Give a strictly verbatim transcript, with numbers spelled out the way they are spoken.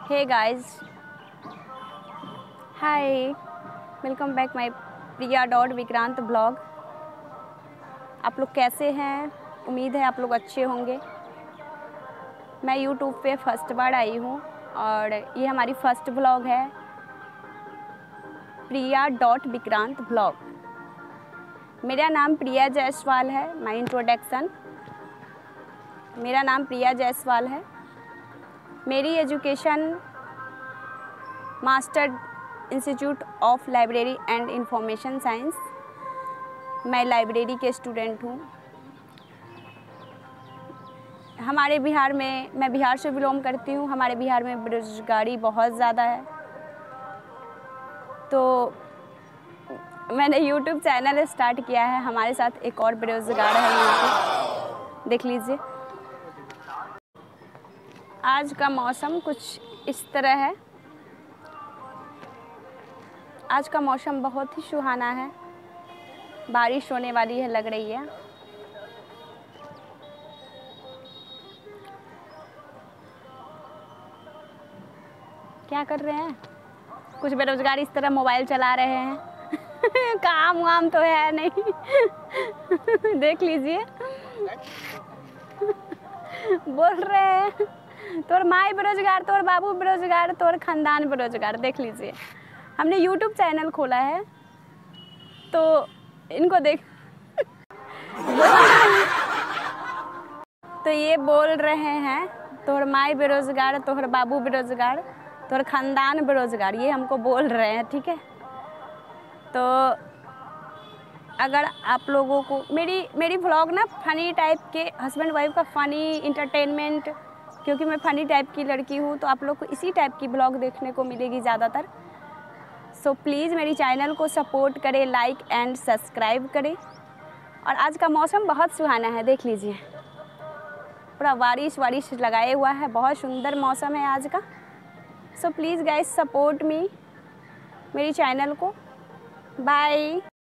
Hey guys, hi, welcome back my Priya dot Vikrant blog. आप लोग कैसे हैं? उम्मीद है आप लोग अच्छे होंगे। मैं यूट्यूब पे फर्स्ट बार आई हूँ और ये हमारी फर्स्ट ब्लॉग है, प्रिया डॉट विक्रांत ब्लॉग। मेरा नाम प्रिया जायसवाल है। माय इंट्रोडक्शन, मेरा नाम प्रिया जायसवाल है। मेरी education master institute of library and information science. मैं लाइब्रेरी के स्टूडेंट हूँ। हमारे बिहार में, मैं बिहार से बिलोंग करती हूँ। हमारे बिहार में बेरोजगारी बहुत ज़्यादा है, तो मैंने यूट्यूब चैनल स्टार्ट किया है। हमारे साथ एक और बेरोजगार है, यहाँ पे देख लीजिए। आज का मौसम कुछ इस तरह है। आज का मौसम बहुत ही सुहाना है, बारिश होने वाली है लग रही है। क्या कर रहे हैं? कुछ बेरोजगार इस तरह मोबाइल चला रहे हैं। काम वाम तो है नहीं। देख लीजिए। बोल रहे हैं तोर माई बेरोजगार, तोर बाबू बेरोजगार, तोर खानदान बेरोजगार। देख लीजिए, हमने यूट्यूब चैनल खोला है तो इनको देख। तो ये बोल रहे हैं तोर माई बेरोजगार, तोहर बाबू बेरोजगार, तोहर खानदान बेरोजगार, ये हमको बोल रहे हैं। ठीक है, तो अगर आप लोगों को मेरी मेरी व्लॉग ना फनी टाइप के, हस्बैंड वाइफ का फनी इंटरटेनमेंट, क्योंकि मैं फनी टाइप की लड़की हूँ, तो आप लोग को इसी टाइप की ब्लॉग देखने को मिलेगी ज़्यादातर। सो प्लीज़ मेरी चैनल को सपोर्ट करें, लाइक एंड सब्सक्राइब करें। और आज का मौसम बहुत सुहाना है, देख लीजिए, पूरा बारिश वारिश लगाए हुआ है। बहुत सुंदर मौसम है आज का। So please guys support me, मेरी चैनल को। बाय।